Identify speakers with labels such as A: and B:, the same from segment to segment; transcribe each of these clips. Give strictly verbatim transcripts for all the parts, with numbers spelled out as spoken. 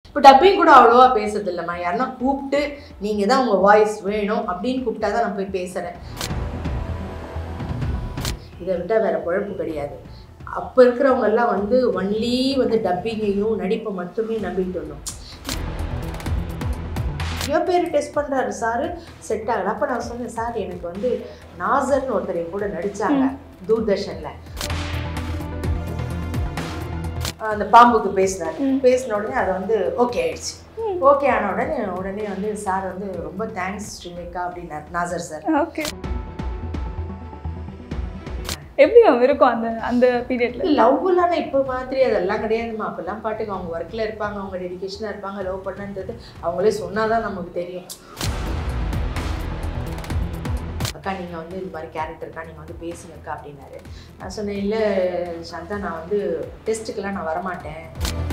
A: இப்போ டப்பிங் கூட அவ்வளோவா பேசுறது இல்லைம்மா. யாருன்னா கூப்பிட்டு நீங்கள் தான் உங்கள் வாய்ஸ் வேணும் அப்படின்னு கூப்பிட்டா தான் நான் போய் பேசுகிறேன். இதை விட்டால் வேறு குழப்பு கிடையாது. அப்போ இருக்கிறவங்கெல்லாம் வந்து ஒன்லி வந்து டப்பிங்கையும் நடிப்பை மட்டுமே நம்பிட்டு வந்தோம். எவ்வளோ பேர் டெஸ்ட் பண்ணுறாரு சார், செட் ஆகலை. அப்போ நான் சொன்னேன், சார் எனக்கு வந்து நாசர்னு ஒருத்தர் கூட நடித்தாங்க தூர்தர்ஷனில். அந்த பாம்புக்கு பேசினார். பேசின உடனே அதை வந்து ஓகே ஆயிடுச்சு. ஓகே ஆன உடனே உடனே வந்து சார் வந்து ரொம்ப தேங்க்ஸ் ஸ்ரீலேகா அப்படின்னார் நாசர் சார்.
B: ஓகே, எப்படி இருக்கும் அந்த அந்த பீரியட்ல?
A: லவ்லாம் இப்போ மாதிரி அதெல்லாம் கிடையாதுமா. அப்பெல்லாம் பாட்டுக்கு அவங்க ஒர்க்கில் இருப்பாங்க, அவங்க டெடிக்கேஷனாக இருப்பாங்க. லவ் பண்ணன்றது அவங்களே சொன்னாதான் நமக்கு தெரியும். அக்கா நீங்கள் வந்து இந்த மாதிரி கேரக்டருக்கா நீங்கள் வந்து பேசுங்கக்கா அப்படின்னாரு. நான் சொன்னேன், இல்லை சாந்தா நான் வந்து டெஸ்ட்டுக்கெல்லாம் நான் வரமாட்டேன்.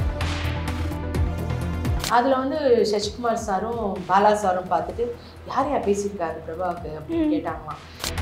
A: அதில் வந்து சசிகுமார் சாரும் பாலா சாரும் பார்த்துட்டு யார் யார் பேசியிருக்காரு பிரபாவுக்கு அப்படின்னு கேட்டாங்களாம்.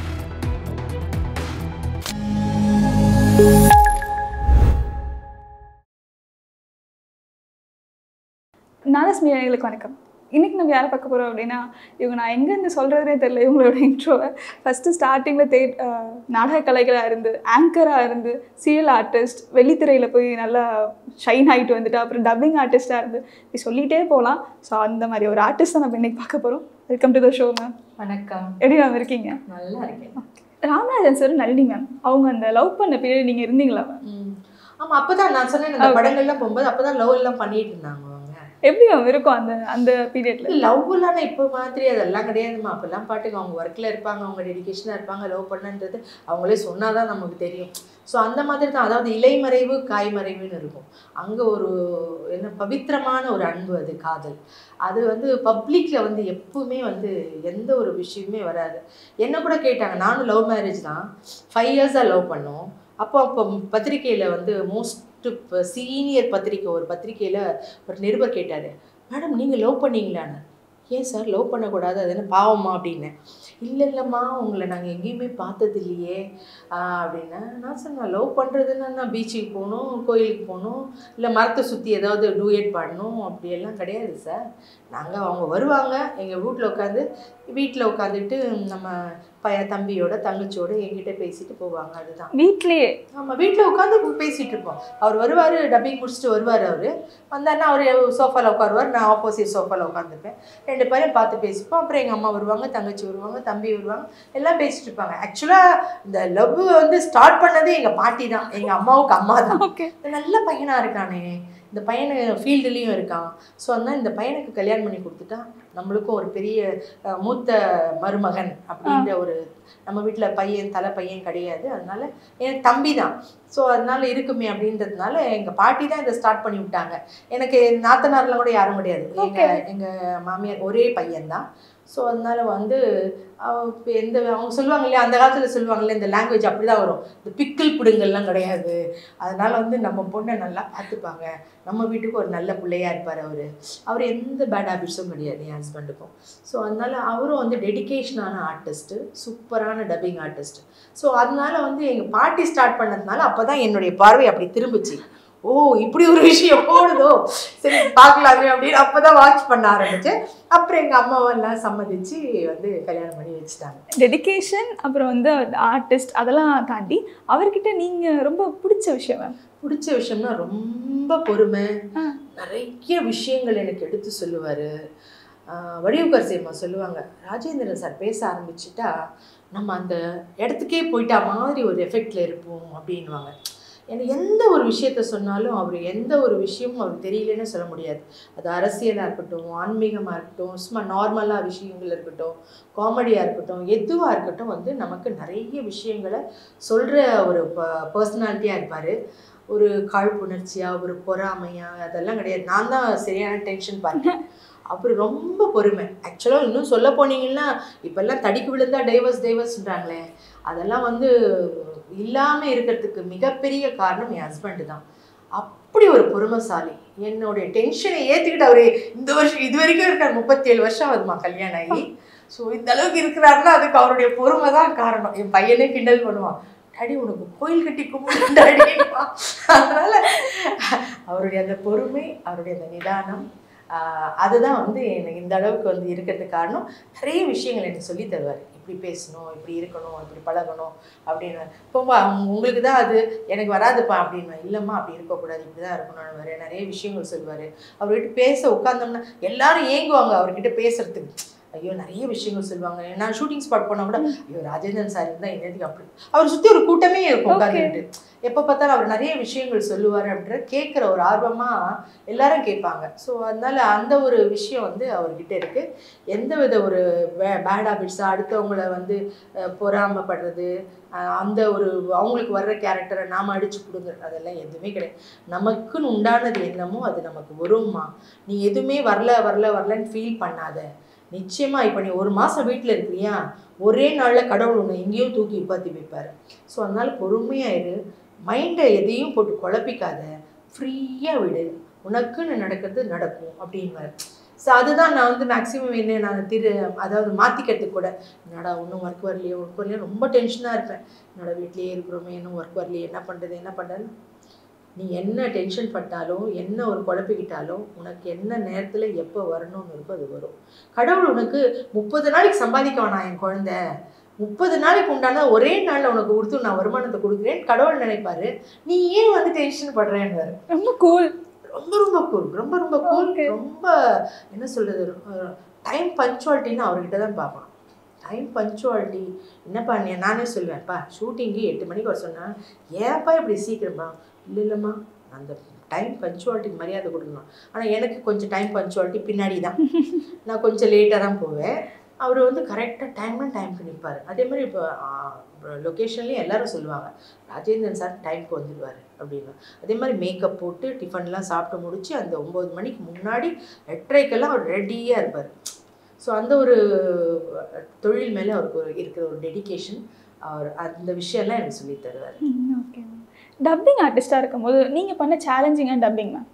B: நாதஸ் மீடியாக்களுக்கு வணக்கம். இன்றைக்கி நம்ம யாரை பார்க்க போகிறோம் அப்படின்னா, இவங்க நான் எங்கேருந்து சொல்கிறதுனே தெரியல. இவங்களோட இன்ட்ரோவை ஃபஸ்ட்டு ஸ்டார்டிங்கில் தே நாடக கலைகளாக இருந்து, ஆங்கராக இருந்து, சீரியல் ஆர்டிஸ்ட், வெள்ளித்திரையில் போய் நல்லா ஷைன் ஆகிட்டு வந்துட்டு, அப்புறம் டப்பிங் ஆர்டிஸ்ட்டாக இருந்து இப்படி சொல்லிகிட்டே போகலாம். ஸோ அந்த மாதிரி ஒரு ஆர்டிஸ்ட் தான் நம்ம இன்றைக்கி பார்க்க போகிறோம். Welcome to the show ma'am.
A: வணக்கம்.
B: எப்படி மேம் இருக்கீங்க?
A: நல்லா இருக்கேன்.
B: ராமராஜன் சார் நளினி மேம் அவங்க அந்த லவ் பண்ண பீரியட் நீங்கள் இருந்தீங்களா மேம்?
A: ஆமாம், அப்போ தான் நான் சொன்னேன், அந்த படங்கள்லாம் போகும்போது அப்போ தான் லவ் எல்லாம் பண்ணிட்டு இருந்தாங்க.
B: எப்படி மேம் இருக்கும் அந்த அந்த பீரியட்ல?
A: லவ்லாம் இப்போ மாதிரி அதெல்லாம் கிடையாதுமா. அப்போல்லாம் பாட்டுக்கு அவங்க ஒர்க்கில் இருப்பாங்க, அவங்க டெடிக்கேஷனாக இருப்பாங்க. லவ் பண்ணன்றது அவங்களே சொன்னாதான் நமக்கு தெரியும். ஸோ அந்த மாதிரி தான். அதாவது இலைமறைவு காய்மறைவுன்னு இருக்கும். அங்கே ஒரு என்ன பவித்திரமான ஒரு அன்பு, அது காதல். அது வந்து பப்ளிக்கில் வந்து எப்பவுமே வந்து எந்த ஒரு விஷயமே வராது. என்ன கூட கேட்டாங்க, நானும் லவ் மேரேஜ் தான், ஃபைவ் இயர்ஸாக லவ் பண்ணோம். அப்போ அப்போ பத்திரிக்கையில் வந்து மோஸ்ட் இப்போ சீனியர் பத்திரிக்கை ஒரு பத்திரிக்கையில் ஒரு நிருபர் கேட்டார், மேடம் நீங்கள் லவ் பண்ணீங்களான்னு. ஏன் சார் லவ் பண்ணக்கூடாது, அது என்ன பாவமா அப்படின்னு. இல்லை இல்லைம்மா உங்களை நாங்கள் எங்கேயுமே பார்த்தது இல்லையே அப்படின்னா. நான் சொன்னேன், லவ் பண்ணுறதுன்னா நான் பீச்சுக்கு போகணும், கோயிலுக்கு போகணும், இல்லை மரத்தை சுற்றி ஏதாவது டூயட் பாடணும், அப்படியெல்லாம் கிடையாது சார். நாங்கள் அவங்க வருவாங்க எங்கள் வீட்டில் உட்காந்து வீட்டில் உட்காந்துட்டு நம்ம பைய தம்பியோட தங்கச்சியோட என்கிட்ட பேசிட்டு போவாங்க. அதுதான்
B: வீட்லேயே. ஆமாம்,
A: வீட்டில் உட்காந்து பேசிகிட்டு இருப்போம். அவர் வருவார், டப்பிங் முடிச்சுட்டு வருவார். அவர் வந்தாருன்னா அவர் சோஃபாவில் உட்காருவார், நான் ஆப்போசிட் சோஃபாவில் உட்காந்துருப்பேன். ரெண்டு பேரும் பார்த்து பேசிப்போம். அப்புறம் எங்கள் அம்மா வருவாங்க, தங்கச்சி வருவாங்க, தம்பி வருவாங்க, எல்லாம் பேசிட்டு இருப்பாங்க. ஆக்சுவலாக இந்த லவ் வந்து ஸ்டார்ட் பண்ணதே எங்கள் பாட்டி தான், எங்கள் அம்மாவுக்கு அம்மா தான். நல்ல பையனாக இருக்கானே, இந்த பையனை ஃபீல்டுலேயும் இருக்கான், ஸோ அதனால் இந்த பையனுக்கு கல்யாணம் பண்ணி கொடுத்துட்டா நம்மளுக்கும் ஒரு பெரிய மூத்த மருமகன் அப்படின்ற ஒரு, நம்ம வீட்டில் பையன் தலை பையன் கிடையாது, அதனால எனக்கு தம்பி தான், ஸோ அதனால இருக்குமே அப்படின்றதுனால எங்கள் பாட்டி தான் இதை ஸ்டார்ட் பண்ணி விட்டாங்க. எனக்கு நாத்தனார்லாம் கூட யாரும் கிடையாது. எங்கள் எங்கள் மாமியார் ஒரே பையன்தான். ஸோ அதனால வந்து இப்போ எந்த அவங்க சொல்லுவாங்க இல்லையா, அந்த காலத்தில் சொல்லுவாங்கல்ல, இந்த லாங்குவேஜ் அப்படி தான் வரும், இந்த பிக்கிள் பிடுங்கள்லாம் கிடையாது. அதனால வந்து நம்ம பொண்ணை நல்லா பார்த்துப்பாங்க, நம்ம வீட்டுக்கு ஒரு நல்ல பிள்ளையா இருப்பார் அவர். அவர் எந்த பேட் ஹேபிட்ஸும் கிடையாது என் ஹஸ்பண்டுக்கும். ஸோ அதனால அவரும் வந்து டெடிக்கேஷனான ஆர்டிஸ்ட்டு, சூப்பரான டப்பிங் ஆர்டிஸ்ட். ஸோ அதனால வந்து எங்கள் பாட்டி ஸ்டார்ட் பண்ணதுனால அப்போ தான் என்னுடைய பார்வை அப்படி திரும்பிச்சு. ஓ இப்படி ஒரு விஷயம் போடுதோ, சரி பார்க்கலாமே அப்படின்னு அப்போ தான் வாட்ச் பண்ண ஆரம்பித்தேன். அப்புறம் எங்கள் அம்மாவெல்லாம் சம்மதிச்சு வந்து கல்யாணம் பண்ணி வச்சுட்டாங்க.
B: டெடிக்கேஷன் அப்புறம் வந்து ஆர்டிஸ்ட் அதெல்லாம் தாண்டி அவர்கிட்ட நீங்கள் ரொம்ப பிடிச்ச விஷயம் மேம்?
A: பிடிச்ச விஷயம்னா ரொம்ப பொறுமை, நிறைய விஷயங்கள் எனக்கு எடுத்து சொல்லுவார். வடிவுக்கர் சேமா சொல்லுவாங்க, ராஜேந்திரன் சார் பேச ஆரம்பிச்சுட்டா நம்ம அந்த இடத்துக்கே போயிட்டா மாதிரி ஒரு எஃபெக்டில் இருப்போம் அப்படின்வாங்க. எனக்கு எந்த ஒரு விஷயத்த சொன்னாலும் அவர் எந்த ஒரு விஷயமும் அவருக்கு தெரியலன்னு சொல்ல முடியாது. அது அரசியலாக இருக்கட்டும், ஆன்மீகமாக இருக்கட்டும், சும்மா நார்மலாக விஷயங்கள் இருக்கட்டும், காமெடியாக இருக்கட்டும், எதுவாக இருக்கட்டும், வந்து நமக்கு நிறைய விஷயங்களை சொல்கிற ஒரு ப பர்சனாலிட்டியாக இருப்பார். ஒரு காழ்ப்புணர்ச்சியாக, ஒரு பொறாமையாக அதெல்லாம் கிடையாது. நான் தான் சரியான டென்ஷன் பார்த்தேன். அப்புறம் ரொம்ப பொறுமை. ஆக்சுவலாக இன்னும் சொல்ல போனீங்கன்னா இப்போல்லாம் தடிக்கு விழுந்தா டைவர்ஸ் டைவர்ஸ்ன்றாங்களே, அதெல்லாம் வந்து இல்லாமல் இருக்கிறதுக்கு மிகப்பெரிய காரணம் என் ஹஸ்பண்டு தான். அப்படி ஒரு பொறுமைசாலி. என்னுடைய டென்ஷனை ஏற்றுக்கிட்டு அவர் இந்த வருஷம் இது வரைக்கும் இருக்கார், முப்பத்தி ஏழு வருஷம் ஆகுதுமா கல்யாணம் ஆகி. ஸோ இந்த அளவுக்கு இருக்கிறாருன்னா அதுக்கு அவருடைய பொறுமை தான் காரணம். என் பையனே கிண்டல் பண்ணுவான், டாடி உனக்கு கோயில் கட்டி கும்பிட்டு. அதனால அவருடைய அந்த பொறுமை, அவருடைய அந்த நிதானம், அதுதான் வந்து எனக்கு இந்த அளவுக்கு வந்து இருக்கிறதுக்கு காரணம். நிறைய விஷயங்கள் எனக்கு சொல்லி தருவார். இப்படி பேசணும், இப்படி இருக்கணும், இப்படி பழகணும் அப்படின்னு. இப்போப்பா உங்களுக்கு தான் அது எனக்கு வராதுப்பா அப்படின்னா, இல்லைம்மா அப்படி இருக்கக்கூடாது, இப்படி தான் இருக்கணும்னு நிறைய விஷயங்கள் சொல்லுவார். அவர்கிட்ட பேச உட்காந்தோம்னா எல்லாரும் ஏங்குவாங்க அவர்கிட்ட பேசுறதுக்கு. ஐயோ நிறைய விஷயங்கள் சொல்லுவாங்க. நான் ஷூட்டிங் ஸ்பாட் போனால் கூட ஐயோ ராஜேந்திரன் சார் இருந்தால் என்னதுக்கு அப்படி அவர் சுற்றி ஒரு கூட்டமே இருக்கும் உட்காந்துட்டு. எப்போ பார்த்தாலும் அவர் நிறைய விஷயங்கள் சொல்லுவார் அப்படின்ற கேட்குற ஒரு ஆர்வமாக எல்லாரும் கேட்பாங்க. ஸோ அதனால் அந்த ஒரு விஷயம் வந்து அவர்கிட்ட இருக்குது. எந்த வித ஒரு வே பேட் ஹாபிட்ஸாக அடுத்தவங்களை வந்து பொறாமப்படுறது, அந்த ஒரு அவங்களுக்கு வர்ற கேரக்டரை நாம் அடித்து கொடுங்க அதெல்லாம் எதுவுமே கிடையாது. நமக்குன்னு உண்டானது என்னமோ அது நமக்கு வரும்மா. நீ எதுவுமே வரல வரல வரலன்னு ஃபீல் பண்ணாத. நிச்சயமா இப்போ நீ ஒரு மாதம் வீட்டில் இருக்கிறியா, ஒரே நாளில் கடவுள் ஒன்று எங்கேயோ தூக்கி உட்காத்தி வைப்பார். ஸோ அதனால் பொறுமையாயிரு, மைண்டை எதையும் போட்டு குழப்பிக்காத, ஃப்ரீயாக விடு, உனக்குன்னு நடக்கிறது நடக்கும் அப்படின்வார். ஸோ அதுதான் நான் வந்து மேக்ஸிமம் என்ன நான் திரு அதாவது மாற்றிக்கிறதுக்கு கூட, என்னடா ஒன்றும் ஒர்க் வரலையே ஒர்க் வரலையே ரொம்ப டென்ஷனாக இருப்பேன். என்னோட வீட்லேயே இருக்கிறோமே இன்னும் ஒர்க் வரலையே என்ன பண்ணுறது என்ன பண்ணுறது. நீ என்ன டென்ஷன் பட்டாலும் என்ன ஒரு குழப்பிக்கிட்டாலும் உனக்கு என்ன நேரத்தில் எப்போ வரணும்னு இருக்கோ அது வரும். கடவுள் உனக்கு முப்பது நாளைக்கு சம்பாதிக்க வேணாம் என் குழந்தை, முப்பது நாளைக்கு உண்டான ஒரே நாளில் உனக்கு கொடுத்து நான் வருமானத்தை கொடுக்குறேன் கடவுள் நினைப்பாரு. நீ ஏன் வந்து டென்ஷன் படுறேன்னு.
B: ரொம்ப கூல்,
A: ரொம்ப ரொம்ப கூல், ரொம்ப ரொம்ப கூல். ரொம்ப என்ன சொல்கிறது, டைம் பஞ்சுவாலிட்டின்னு அவர்கிட்ட தான் பார்க்கணும். டைம் பஞ்சுவாலிட்டி என்னப்பா நீ நானே சொல்லுவேன்ப்பா ஷூட்டிங்கு எட்டு மணிக்கு வர சொன்னேன், ஏன்ப்பா இப்படி சீக்கிரமா, இல்லை இல்லைம்மா அந்த டைம் பஞ்சுவாலிட்டிக்கு மரியாதை கொடுக்கணும். ஆனால் எனக்கு கொஞ்சம் டைம் பஞ்சுவாலிட்டி பின்னாடி தான், நான் கொஞ்சம் லேட்டாக தான் போவேன். அவர் வந்து கரெக்டாக டைம்னா டைமுக்கு நிற்பார். அதே மாதிரி இப்போ லொக்கேஷன்லேயும் எல்லோரும் சொல்லுவாங்க ராஜேந்திரன் சார் டைமுக்கு வந்துடுவார் அப்படின்னு. அதே மாதிரி மேக்கப் போட்டு டிஃபன்லாம் சாப்பிட்டு முடித்து அந்த ஒம்பது மணிக்கு முன்னாடி எட்டரைக்கெல்லாம் அவர் ரெடியாக இருப்பார். ஸோ அந்த ஒரு தொழில் மேலே அவருக்கு ஒரு இருக்கிற ஒரு டெடிக்கேஷன், அவர் அந்த விஷயம்லாம் எனக்கு சொல்லி தருவார்.
B: ஓகே. டப்பிங் ஆர்டிஸ்டாக இருக்கும்போது நீங்கள் பண்ண சேலஞ்சிங்காக டப்பிங் மேம்?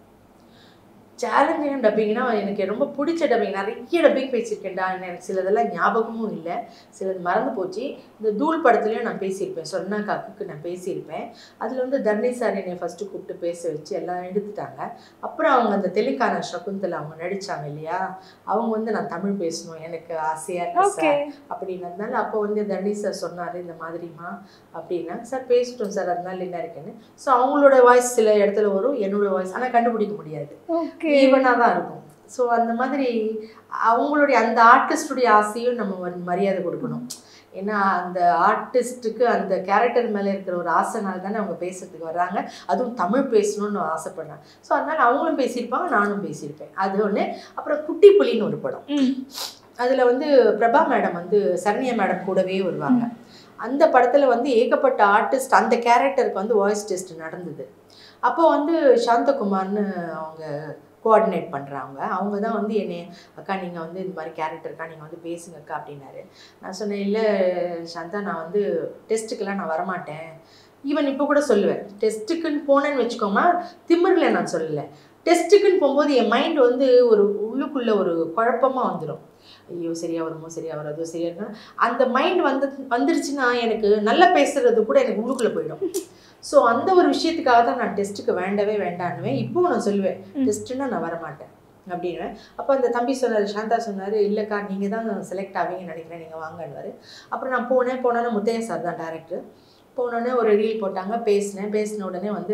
A: சேலஞ்சிங்காக டப்பிங்னா எனக்கு ரொம்ப பிடிச்ச டப்பிங், நிறைய டப்பிங் பேசியிருக்கேன்டா. எனக்கு சிலதெல்லாம் ஞாபகமும் இல்லை, சிலது மறந்து போச்சு. இந்த தூள் படத்துலையும் நான் பேசியிருப்பேன், சொன்னா காக்குக்கு நான் பேசியிருப்பேன். அதில் வந்து தர்ணி சார் என்னை ஃபஸ்ட்டு கூப்பிட்டு பேச வச்சு எல்லாம் எடுத்துட்டாங்க. அப்புறம் அவங்க அந்த தெலுங்கானா சகுந்தலா அவங்க நடித்தாங்க இல்லையா, அவங்க வந்து நான் தமிழ் பேசணும் எனக்கு ஆசையாக இருக்கு சார் அப்படின்னதுனால அப்போ வந்து தர்ணி சார் சொன்னார் இந்த மாதிரிமா அப்படின்னா, சார் பேசிட்டோம் சார் அதனால என்ன இருக்குன்னு. ஸோ அவங்களோட வாய்ஸ் சில இடத்துல வரும், என்னோட வாய்ஸ் ஆனால் கண்டுபிடிக்க முடியாது, ஈவனாக தான் இருக்கும். ஸோ அந்த மாதிரி அவங்களுடைய அந்த ஆர்டிஸ்டுடைய ஆசையும் நம்ம வந்து மரியாதை கொடுக்கணும். ஏன்னா அந்த ஆர்டிஸ்ட்டுக்கு அந்த கேரக்டர் மேலே இருக்கிற ஒரு ஆசைனால தானே அவங்க பேசுறதுக்கு வர்றாங்க, அதுவும் தமிழ் பேசணும்னு ஆசைப்படுறாங்க. ஸோ அதனால் அவங்களும் பேசியிருப்பாங்க, நானும் பேசியிருப்பேன். அது ஒன்று. அப்புறம் குட்டி புலின்னு ஒரு படம், அதில் வந்து பிரபா மேடம் வந்து சரண்யா மேடம் கூடவே வருவாங்க. அந்த படத்தில் வந்து ஏகப்பட்ட ஆர்டிஸ்ட் அந்த கேரக்டருக்கு வந்து வாய்ஸ் டெஸ்ட் நடந்தது. அப்போ வந்து சாந்தகுமார்னு அவங்க கோஆர்டினேட் பண்ணுறாங்க. அவங்க தான் வந்து என்னை அக்கா நீங்கள் வந்து இந்த மாதிரி கேரக்டருக்கா நீங்கள் வந்து பேசுங்கக்கா அப்படின்னாரு. நான் சொன்னேன் இல்லை சாந்தா நான் வந்து டெஸ்ட்டுக்கெல்லாம் நான் வரமாட்டேன். ஈவன் இப்போ கூட சொல்லுவேன், டெஸ்ட்டுக்குன்னு போனேன்னு வச்சுக்கோமா திமிரில் நான் சொல்லலை, டெஸ்ட்டுக்குன்னு போகும்போது என் மைண்ட் வந்து ஒரு உள்ளுக்குள்ளே ஒரு குழப்பமாக வந்துடும். ஐயோ சரியாக வருமோ சரியாக வராதோ சரியாக இருக்கணும் அந்த மைண்ட் வந்து வந்துருச்சுன்னா எனக்கு நல்லா பேசுறது கூட எனக்கு உள்ளுக்குள்ளே போயிடும். ஸோ அந்த ஒரு விஷயத்துக்காக தான் நான் டெஸ்ட்டுக்கு வேண்டவே வேண்டான்னுவேன். இப்போவும் நான் சொல்லுவேன் டெஸ்ட்டுன்னா நான் வரமாட்டேன் அப்படின்னு. அப்போ அந்த தம்பி சொன்னார், சாந்தா சொன்னார், இல்லைக்கா நீங்கள் தான் செலக்ட் ஆவீங்கன்னு நினைக்கிறேன் நீங்கள் வாங்கன்னுவார். அப்புறம் நான் போனேன். போனோன்னே முத்தையா சார் தான் டேரக்டர். போனோடனே ஒரு ரீல் போட்டாங்க, பேசினேன். பேசின உடனே வந்து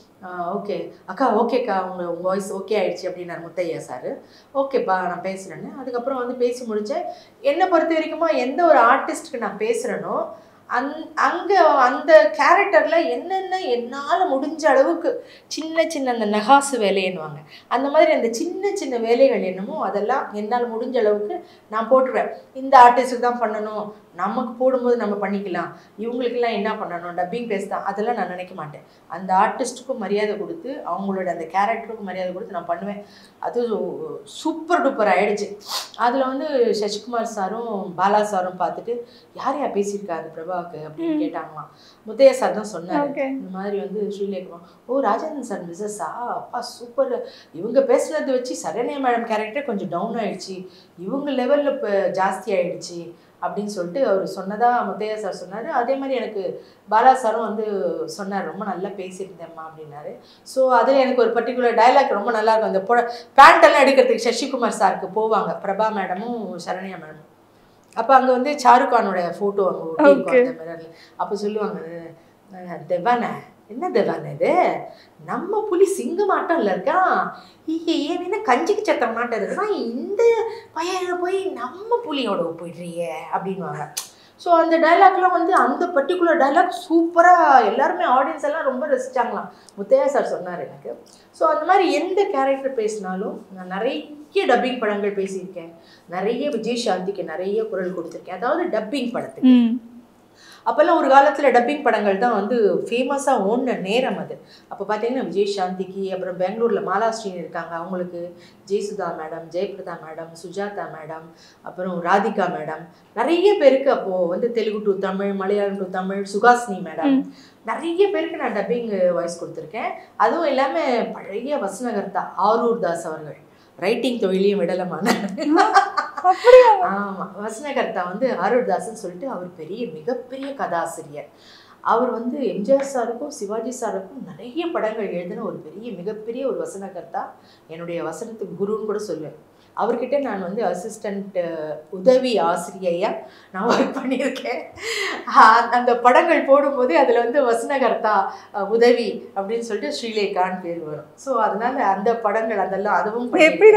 A: ஓகே அக்கா ஓகேக்கா உங்கள் உங்கள் வாய்ஸ் ஓகே ஆகிடுச்சி அப்படின்னாரு முத்தையா சார். ஓகேப்பா நான் பேசுகிறேன்னு. அதுக்கப்புறம் வந்து பேசி முடித்தேன். என்னை பொறுத்த வரைக்குமா எந்த ஒரு ஆர்டிஸ்ட்டுக்கு நான் பேசுகிறேனோ அந் அங்கே அந்த கேரக்டரில் என்னென்ன என்னால் முடிஞ்ச அளவுக்கு சின்ன சின்ன அந்த நகாசு வேலைன்னுவாங்க, அந்த மாதிரி அந்த சின்ன சின்ன வேலைகள் என்னமோ அதெல்லாம் என்னால் முடிஞ்ச அளவுக்கு நான் போட்டுருவேன். இந்த ஆர்டிஸ்ட்டுக்கு தான் பண்ணணும், நமக்கு போடும்போது நம்ம பண்ணிக்கலாம், இவங்களுக்கெல்லாம் என்ன பண்ணணும் டப்பிங் பேஸ் தான், அதெல்லாம் நான் நினைக்க மாட்டேன். அந்த ஆர்டிஸ்ட்டுக்கும் மரியாதை கொடுத்து அவங்களோட அந்த கேரக்டருக்கும் மரியாதை கொடுத்து நான் பண்ணுவேன். அது சூப்பர் டூப்பர் ஆகிடுச்சு. அதில் வந்து சசிகுமார் சாரும் பாலா சாரும் பார்த்துட்டு யார் யார் பேசியிருக்காரு பிரபாவுக்கு அப்படின்னு கேட்டாங்களாம். முத்தையா சார் தான் சொன்னார், இந்த மாதிரி வந்து ஸ்ரீலேகா, ஓ ராஜேந்திரன் சார் மிஸ்ஸஸா, அப்பா சூப்பர், இவங்க பேசுனதை வச்சு சரண்யா மேடம் கேரக்டர் கொஞ்சம் டவுன் ஆகிடுச்சு, இவங்க லெவலில் இப்போ ஜாஸ்தி ஆகிடுச்சு அப்படின்னு சொல்லிட்டு அவர் சொன்னதா முத்தையா சார் சொன்னார். அதே மாதிரி எனக்கு பாலா சாரும் வந்து சொன்னார், ரொம்ப நல்லா பேசியிருந்தேம்மா அப்படின்னாரு. ஸோ அதில் எனக்கு ஒரு பர்டிகுலர் டைலாக் ரொம்ப நல்லாயிருக்கும். அந்த பொ பேண்டெல்லாம் எடுக்கிறதுக்கு சசிகுமார் சாருக்கு போவாங்க, பிரபா மேடமும் சரண்யா மேடமும். அப்போ அங்கே வந்து ஷாருக்கானோட ஃபோட்டோ அங்கே ஒட்டியிருக்கோம் அந்த மிரரில். அப்போ சொல்லுவாங்க, தேவானே என்ன தேவானே இது, நம்ம புலி சிங்கமாட்டம் இல்லை இருக்கான், ஏன் என்ன கஞ்சிக்கு சத்தம் மாட்டம் இருக்குதான், இந்த பையன் போய் நம்ம புலியோட போயிடுறியே அப்படின்வாங்க. ஸோ அந்த டைலாக்லாம் வந்து அந்த பர்டிகுலர் டைலாக் சூப்பராக எல்லாருமே ஆடியன்ஸ் எல்லாம் ரொம்ப ரசித்தாங்களாம். முத்தையா சார் சொன்னார் எனக்கு. ஸோ அந்த மாதிரி எந்த கேரக்டர் பேசினாலும் நான் நிறைய டப்பிங் படங்கள் பேசியிருக்கேன், நிறைய விஜய் சாந்திக்கு நிறைய குரல் கொடுத்துருக்கேன், அதாவது டப்பிங் படத்துக்கு. அப்போல்லாம் ஒரு காலத்தில் டப்பிங் படங்கள் தான் வந்து ஃபேமஸாக ஓடின நேரம் அது. அப்போ பார்த்தீங்கன்னா விஜய் சாந்திக்கு, அப்புறம் பெங்களூரில் மாலாஸ்ரீன்னு இருக்காங்க, அவங்களுக்கு Jayasudha madam, Jayaprada madam, Sujatha madam, அப்புறம் ராதிகா மேடம், நிறைய பேருக்கு அப்போது வந்து Telugu to Tamil, Malayalam to Tamil, Suhasini madam, நிறைய பேருக்கு நான் டப்பிங் வாய்ஸ் கொடுத்துருக்கேன். அதுவும் இல்லாமல் பழைய வசனகர்த்தா ஆரூர் தாஸ் அவர்கள், ரைட்டிங் தொழிலையும் விடலமான ஆமாம் வசனகர்த்தா வந்து ஆரூர் தாஸ்ன்னு சொல்லிட்டு, அவர் பெரிய மிகப்பெரிய கதாசிரியர். அவர் வந்து எம்ஜிஆர் சாருக்கும் சிவாஜி சாருக்கும் நிறைய படங்கள் எழுதின ஒரு பெரிய மிகப்பெரிய ஒரு வசனகர்த்தா, என்னுடைய வசனத்துக்கு குருன்னு கூட சொல்லுவேன். அவர்கிட்ட நான் வந்து அசிஸ்டண்ட் உதவி ஆசிரியையாக நான் ஒர்க் பண்ணியிருக்கேன். அந்த படங்கள் போடும்போது அதில் வந்து வசனகர்த்தா உதவி அப்படின்னு சொல்லிட்டு ஸ்ரீலேகான்னு பேர் வரும். ஸோ அதனால அந்த படங்கள் அதெல்லாம் அதுவும்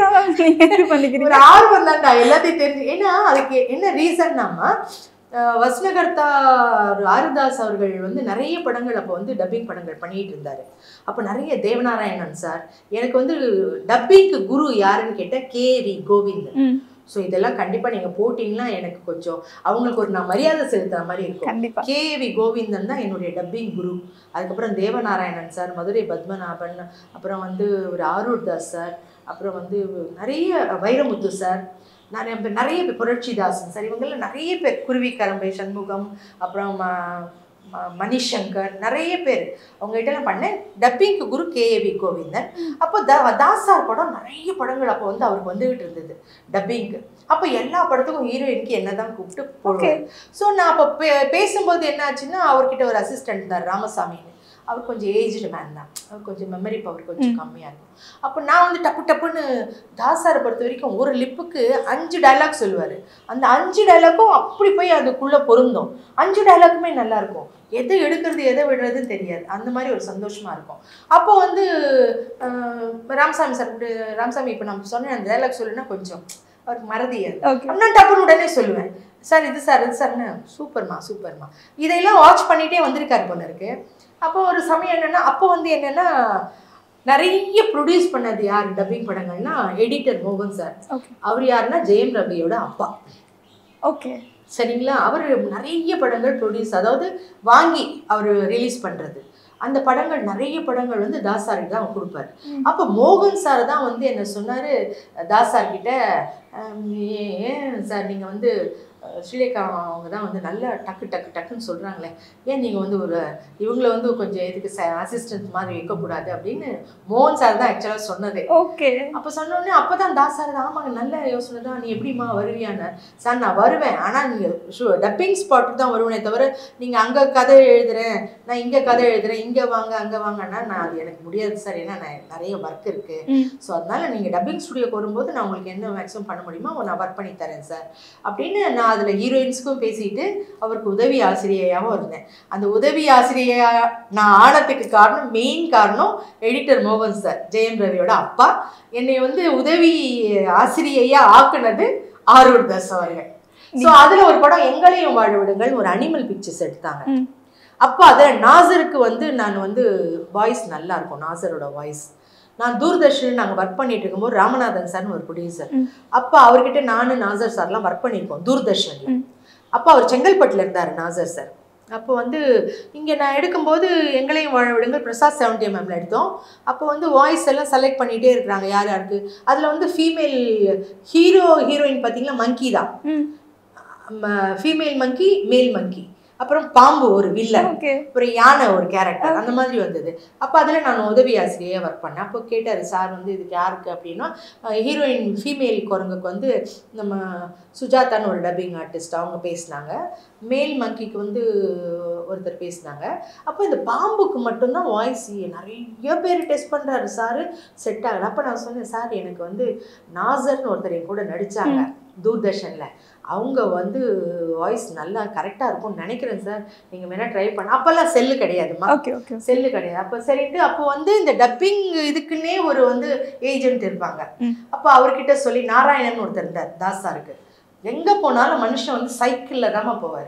A: ஒரு ஆர்வம் தான் நான் எல்லாத்தையும் தெரிஞ்சு. ஏன்னா அதுக்கு என்ன ரீசன்னாமா, வசனகர்த்தா ஆருதாஸ் அவர்கள் வந்து நிறைய படங்கள் அப்போ வந்து டப்பிங் படங்கள் பண்ணிட்டு இருந்தார். அப்போ நிறைய தேவநாராயணன் சார், எனக்கு வந்து டப்பிங்க்கு குரு யாருன்னு கேட்டால் கே வி கோவிந்தன். ஸோ இதெல்லாம் கண்டிப்பாக நீங்கள் போட்டிங்கன்னா எனக்கு கொஞ்சம் அவங்களுக்கு ஒரு நான் மரியாதை செலுத்துகிற மாதிரி இருக்கும். கே வி கோவிந்தன் தான் என்னுடைய டப்பிங் குரு. அதுக்கப்புறம் தேவநாராயணன் சார், மதுரை பத்மநாபன், அப்புறம் வந்து ஒரு ஆரூர் தாஸ் சார், அப்புறம் வந்து நிறைய வைரமுத்து சார், நிறைய பேர் நிறைய பேர் புரட்சிதாசன் சார், இவங்கெல்லாம் நிறைய பேர், குருவிக்கரம்பை சண்முகம், அப்புறம் மணிசங்கர், நிறைய பேர் அவங்ககிட்டலாம் பண்ணேன். டப்பிங்க்கு குரு கே வி கோவிந்தன். அப்போ த தாசார் படம் நிறைய படங்கள் அப்போ வந்து அவருக்கு வந்துகிட்டு இருந்தது டப்பிங்க்கு. அப்போ எல்லா படத்துக்கும் ஹீரோயினுக்கு என்ன தான் கூப்பிட்டு போடுவேன். ஸோ நான் அப்போ பே பேசும்போது என்ன ஆச்சுன்னா, அவர்கிட்ட ஒரு அசிஸ்டன்ட் தான் ராமசாமின்னு, அவர் கொஞ்சம் ஏஜ்டு மேன் தான், அவர் கொஞ்சம் மெமரி பவர் கொஞ்சம் கம்மியாக இருக்கும். அப்போ நான் வந்து டப்பு டப்புன்னு தாசாரை பொறுத்த வரைக்கும் ஒரு லிப்புக்கு அஞ்சு டைலாக் சொல்லுவார். அந்த அஞ்சு டைலாக்கும் அப்படி போய் அதுக்குள்ளே பொருந்தும், அஞ்சு டைலாக்குமே நல்லாயிருக்கும், எதை எடுக்கிறது எதை விடுறதுன்னு தெரியாது, அந்த மாதிரி ஒரு சந்தோஷமாக இருக்கும். அப்போ வந்து ராமசாமி சார், ராமசாமி இப்போ நம்ம சொன்ன அந்த டைலாக் சொல்லுன்னா கொஞ்சம் அவருக்கு மறதியாது, நான் டப்புன்னு உடனே சொல்லுவேன், சார் இது சார் இது சார்ன்னு, சூப்பர்மா சூப்பர்மா, இதையெல்லாம் வாட்ச் பண்ணிகிட்டே வந்திருக்காரு போல இருக்கு. அப்போ ஒரு சமயம் என்னென்னா, அப்போ வந்து என்னென்னா நிறைய ப்ரொடியூஸ் பண்ணது யார் டப்பிங் படங்கள்னா எடிட்டர் மோகன் சார். அவர் யாருன்னா ஜெயம் ரவியோட அப்பா.
B: ஓகே
A: சரிங்களா. அவர் நிறைய படங்கள் ப்ரொடியூஸ், அதாவது வாங்கி அவர் ரிலீஸ் பண்ணுறது, அந்த படங்கள் நிறைய படங்கள் வந்து தாசாருக்கு தான் கொடுப்பார். அப்போ மோகன் சார் தான் வந்து என்ன சொன்னார் தாசார்கிட்ட, ஏன் சார் நீங்கள் வந்து ஸ்ரீலேகா அவங்க தான் வந்து நல்லா டக்கு டக்கு டக்குன்னு சொல்கிறாங்களே, ஏன் நீங்கள் வந்து ஒரு இவங்கள வந்து கொஞ்சம் இதுக்கு ச அசிஸ்டன்ட் மாதிரி வைக்கக்கூடாது அப்படின்னு மோகன் சார் தான் ஆக்சுவலாக சொன்னதே.
B: ஓகே. அப்போ
A: சொன்னோடனே அப்போ தான் தாஸ் சார் தான், ஆமாங்க நல்ல யோசனை தான், நீ எப்படிம்மா வருவியான்னு. சார் நான் வருவேன், ஆனால் நீங்கள் ஷூ டப்பிங் ஸ்பாட்டுக்கு தான் வருவேனே தவிர, நீங்கள் அங்கே கதை எழுதுகிறேன் நான் இங்கே கதை எழுதுகிறேன் இங்கே வாங்க அங்கே வாங்கன்னா நான் அது எனக்கு முடியாது சார், ஏன்னா நான் நிறைய ஒர்க் இருக்குது. ஸோ அதனால் நீங்கள் டப்பிங் ஸ்டுடியோக்கு வரும்போது நான் உங்களுக்கு என்ன மேக்ஸிமம் பண்ண முடியுமோ நான் ஒர்க் பண்ணி தரேன் சார் அப்படின்னு நான் அதில் ஹீரோயின்ஸுக்கும் பேசிட்டு அவருக்கு உதவி ஆசிரியையாகவும் இருந்தேன். அந்த உதவி ஆசிரியையாக நான் ஆனதுக்கு காரணம், மெயின் காரணம் எடிட்டர் மோகன் சார், ஜெயம் ரவியோட அப்பா. என்னை வந்து உதவி ஆசிரியையாக ஆக்குனது ஆரூர் தாஸ் அவர்கள். ஸோ அதில் ஒரு படம் எங்களையும் வாழ விடுங்கள், ஒரு அனிமல் பிக்சர்ஸ் எடுத்தாங்க. அப்போ அதில் நாசருக்கு வந்து நான் வந்து வாய்ஸ் நல்லா இருக்கும், நாசரோட வாய்ஸ். நான் தூர்தர்ஷன் நாங்கள் ஒர்க் பண்ணிட்டு இருக்கும்போது ராமநாதன் சார்னு ஒரு ப்ரொடியூசர், அப்போ அவர்கிட்ட நானும் நாசர் சார்லாம் ஒர்க் பண்ணியிருக்கோம் தூர்தர்ஷனில். அப்போ அவர் செங்கல்பட்டில் இருந்தார் நாசர் சார். அப்போ வந்து இங்கே நான் எடுக்கும்போது எங்களையும் வாழ விடுங்கள் பிரசாத் செவன்டி எம்எம்ல எடுத்தோம். அப்போ வந்து வாய்ஸ் எல்லாம் செலக்ட் பண்ணிகிட்டே இருக்கிறாங்க யார் யாருக்கு. அதில் வந்து ஃபீமேல் ஹீரோ ஹீரோயின் பார்த்தீங்கன்னா மங்கி தான், ஃபீமேல் மங்கி மேல் மங்கி. அப்புறம் பாம்பு ஒரு வில்லன்,
B: ஓகே.
A: அப்புறம் யானை ஒரு கேரக்டர், அந்த மாதிரி வந்தது. அப்போ அதில் நான் உதவி ஆசிரியையாக ஒர்க் பண்ணேன். அப்போ கேட்டார் சார் வந்து இதுக்கு யாருக்கு அப்படின்னா, ஹீரோயின் ஃபீமேல் குரங்குக்கு வந்து நம்ம சுஜாதான்னு ஒரு டப்பிங் ஆர்டிஸ்ட் அவங்க பேசினாங்க, மேல் மங்கிக்கு வந்து ஒருத்தர் பேசினாங்க. அப்போ இந்த பாம்புக்கு மட்டும்தான் வாய்ஸ் நிறைய பேர் டெஸ்ட் பண்ணுறாரு சார், செட் ஆகலை. அப்போ நான் சொன்னேன் சார் எனக்கு வந்து நாசர்னு ஒருத்தர் என் கூட நடித்தாங்க தூர்தர்ஷனில், அவங்க வந்து வாய்ஸ் நல்லா கரெக்டாக இருக்கும்னு நினைக்கிறேன் சார், நீங்கள் வேணால் ட்ரை பண்ண. அப்போல்லாம் செல்லு கிடையாதுமா, செல்லு கிடையாது. அப்போ சரிட்டு அப்போ வந்து இந்த டப்பிங் இதுக்குன்னே ஒரு வந்து ஏஜென்ட் இருப்பாங்க. அப்போ அவர்கிட்ட சொல்லி நாராயணன் ஒருத்தர் இருந்தார் தாஸ் சாருக்கு, எங்கே போனாலும் மனுஷன் வந்து சைக்கிளில் தான்மா போவார்.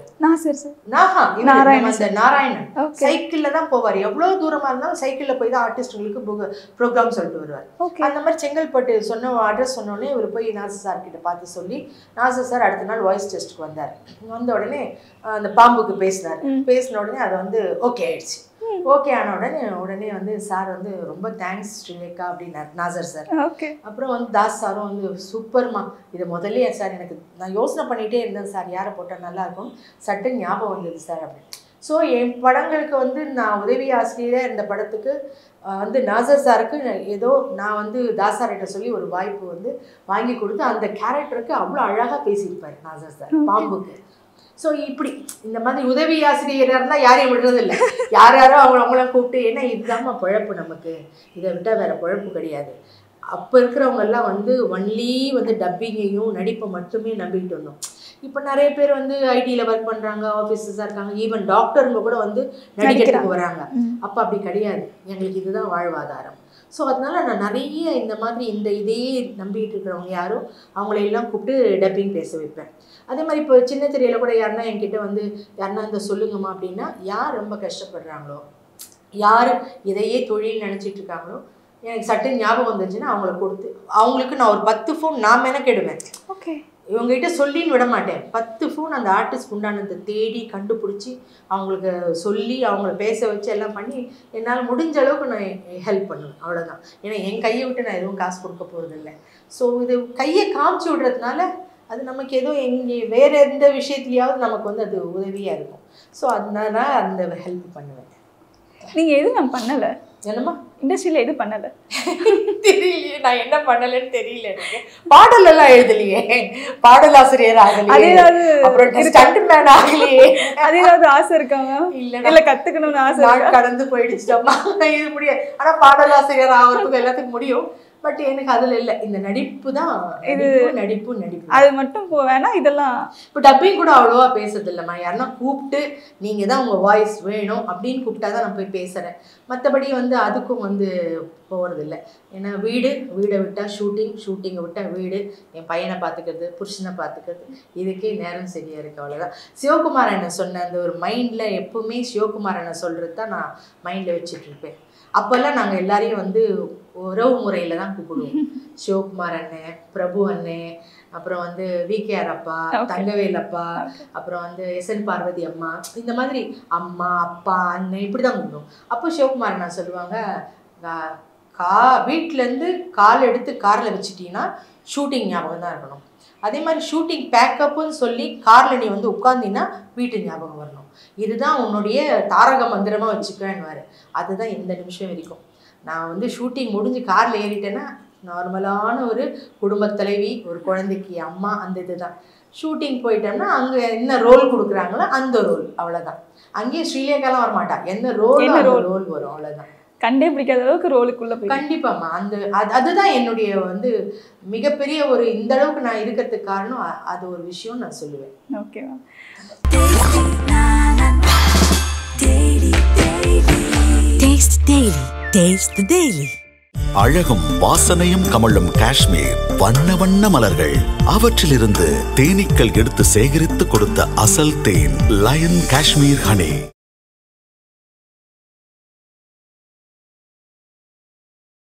A: நாராயணன் சைக்கிளில் தான் போவார், எவ்வளோ தூரமாக இருந்தாலும் சைக்கிளில் போய் தான் ஆர்டிஸ்ட்டுங்களுக்கு ப்ரோக்ராம் சொல்லிட்டு வருவார். அந்த மாதிரி செங்கல்பட்டு சொன்ன அட்ரஸ் சொன்னோடனே இவர் போய் நாசர் சார் கிட்ட பார்த்து சொல்லி, நாசர் சார் அடுத்த நாள் வாய்ஸ் டெஸ்ட்டுக்கு வந்தார். வந்த உடனே அந்த பாம்புக்கு பேசினார். பேசின உடனே அதை வந்து ஓகே ஆயிடுச்சு. ஓகே ஆன உடனே உடனே வந்து சார் வந்து ரொம்ப தேங்க்ஸ் ஸ்ரீலேகா அப்படின்னார் நாசர் சார். அப்புறம் வந்து தாஸ் சாரும் வந்து சூப்பர்மா, இதை முதல்ல சார் எனக்கு நான் யோசனை பண்ணிகிட்டே இருந்தேன் சார் யாரை போட்டால் நல்லாயிருக்கும், சட்டுன்னு ஞாபகம் வந்தது சார் அப்படின்னு. ஸோ என் படங்களுக்கு வந்து நான் உதவி ஆசிரியராக இருந்த படத்துக்கு வந்து நாசர் சாருக்கு ஏதோ நான் வந்து தாஸ் சார்கிட்ட சொல்லி ஒரு வாய்ப்பு வந்து வாங்கி கொடுத்து அந்த கேரக்டருக்கு அவ்வளோ அழகாக பேசியிருப்பார் நாசர் சார் பாம்புக்கு. ஸோ இப்படி இந்த மாதிரி உதவி ஆசிரியராக இருந்தால் யாரையும் விடுறதில்லை, யார் யாரோ அவங்க அவங்களாம் கூப்பிட்டு, ஏன்னா இதுதாம்மா பழப்பு, நமக்கு இதை விட்டால் வேறு பழப்பு கிடையாது. அப்போ இருக்கிறவங்கெல்லாம் வந்து ஒன்லி வந்து டப்பிங்கையும் நடிப்பை மட்டுமே நம்பிக்கிட்டு வந்தோம். இப்போ நிறைய பேர் வந்து ஐடியில் ஒர்க் பண்ணுறாங்க, ஆஃபீஸர்ஸாக இருக்காங்க, ஈவன் டாக்டருங்க கூட வந்து நடிக்கிறதுக்கு வராங்க. அப்போ அப்படி கிடையாது, எங்களுக்கு இதுதான் வாழ்வாதாரம். ஸோ அதனால நான் நிறைய இந்த மாதிரி இந்த இதையே நம்பிக்கிட்டு இருக்கிறவங்க யாரோ அவங்களையெல்லாம் கூப்பிட்டு டப்பிங் பேச வைப்பேன். அதே மாதிரி இப்போ சின்ன திரையில் கூட யாருன்னா என்கிட்ட வந்து யாருன்னா இந்த சொல்லுங்கம்மா அப்படின்னா, யார் ரொம்ப கஷ்டப்படுறாங்களோ, யார் இதையே தொழில் நினச்சிட்டு இருக்காங்களோ, எனக்கு சட்டு ஞாபகம் வந்துச்சுன்னா அவங்கள கொடுத்து அவங்களுக்கு நான் ஒரு பத்து ஃபோன் நான் மெனக்கெடுவேன். ஓகே, இவங்ககிட்ட சொல்லின்னு விட மாட்டேன். பத்து ஃபோன் அந்த ஆர்டிஸ்ட் உண்டானதை தேடி கண்டுபிடிச்சி அவங்களுக்கு சொல்லி அவங்கள பேச வச்சு எல்லாம் பண்ணி என்னால் முடிஞ்ச அளவுக்கு நான் ஹெல்ப் பண்ணுவேன். அவ்வளோதான். ஏன்னா என் கையை விட்டு நான் எதுவும் காசு கொடுக்க போகிறதில்லை. ஸோ இது கையை காமிச்சு விடுறதுனால அது நமக்கு ஏதோ எங்கே வேறு எந்த விஷயத்துலையாவது நமக்கு வந்து அது உதவியாக இருக்கும். ஸோ அதனால அந்த ஹெல்ப் பண்ணுவேன்.
B: நீங்கள் எதுவும் நான் பண்ணலை
A: என்னம்மா
B: இண்டஸ்ட்ரியில் எதுவும் பண்ணலை
A: தெரியலையே, நான் என்ன பண்ணலைன்னு தெரியல. எனக்கு பாடல் எல்லாம் எழுதலையே, பாடலாசிரியர் ஆகலையே, அப்புறம் ஸ்டண்ட் மேன் ஆகலையே.
B: அது ஏதாவது ஆசை இருக்காங்க? இல்லை இல்லை, கற்றுக்கணும்னு ஆசை
A: கடந்து போயிடுச்சுட்டோம்மா, இது முடியாது. ஆனால் பாடலாசிரியர் ஆகிறதுக்கு எல்லாத்துக்கும் முடியும். பட் எனக்கு அதில் இல்லை, இந்த நடிப்பு தான். இது நடிப்பு நடிப்பு
B: அது மட்டும் போ வேணாம். இதெல்லாம்
A: இப்போ டப்பிங் கூட அவ்வளோவா பேசுறது இல்லைம்மா. யாருன்னா கூப்பிட்டு நீங்கள் தான் உங்கள் வாய்ஸ் வேணும் அப்படின்னு கூப்பிட்டா தான் நான் போய் பேசுகிறேன். மற்றபடி வந்து அதுக்கும் வந்து போகிறதில்லை. ஏன்னா வீடு வீடை விட்டால் ஷூட்டிங், ஷூட்டிங்கை விட்டால் வீடு, என் பையனை பார்த்துக்கிறது, புருஷனை பார்த்துக்கிறது, இதுக்கே நேரம் சரியாக இருக்குது. அவ்வளோதான். சிவகுமார் என்ன சொன்ன அந்த ஒரு மைண்டில் எப்பவுமே சிவகுமார் என்ன சொல்கிறது தான் நான் மைண்டில் வச்சுட்ருப்பேன். அப்போல்லாம் நாங்கள் எல்லாரையும் வந்து உறவு முறையில் தான் கூப்பிடுவோம். சிவகுமார் அண்ணன், பிரபு அண்ணன், அப்புறம் வந்து விகேஆர் அப்பா, தங்கவேல் அப்பா, அப்புறம் வந்து எஸ் என் பார்வதி அம்மா, இந்த மாதிரி அம்மா அப்பா அண்ணன் இப்படி தான் கூப்பிடுவோம். அப்போ சிவகுமார் அண்ணா சொல்லுவாங்க, கா வீட்டிலேருந்து கால் எடுத்து காரில் வச்சுட்டிங்கன்னா ஷூட்டிங் ஞாபகம் தான் இருக்கணும். அதே மாதிரி ஷூட்டிங் பேக்கப்புன்னு சொல்லி காரில் நீ வந்து உட்காந்தின்னா வீட்டு ஞாபகம் வரணும். இதுதான் உன்னுடைய தாரக மந்திரமாக வச்சுக்கவேன்னுவார். அதுதான் இந்த நிமிஷம் வரைக்கும். நான் வந்து ஷூட்டிங் முடிஞ்சு காரில் ஏறிட்டேன்னா நார்மலான ஒரு குடும்பத் தலைவி, ஒரு குழந்தைக்கு அம்மா, அந்த இது தான். ஷூட்டிங் போயிட்டோம்னா அங்கே என்ன ரோல் கொடுக்குறாங்களோ அந்த ரோல், அவ்வளோதான். அங்கேயும் ஸ்ரீலேகாலாம் வரமாட்டா, என்ன ரோல் ரோல் வரும், அவ்வளோதான்.
B: கண்டே பிடிக்காத அளவுக்கு ரோலுக்குள்ள போய்
A: கண்டிப்பாம்மா. அந்த அது அதுதான் என்னுடைய வந்து மிகப்பெரிய ஒரு இந்த அளவுக்கு நான் இருக்கிறதுக்கு காரணம் அது ஒரு விஷயம் நான் சொல்லுவேன்.
B: ஓகேவா?
C: அழகும் வாசனையும் கமழும் காஷ்மீர் வண்ண வண்ண மலர்கள், அவற்றிலிருந்து தேனீக்கள் எடுத்து சேகரித்து கொடுத்த அசல் தேன் லயன் காஷ்மீர் ஹனி.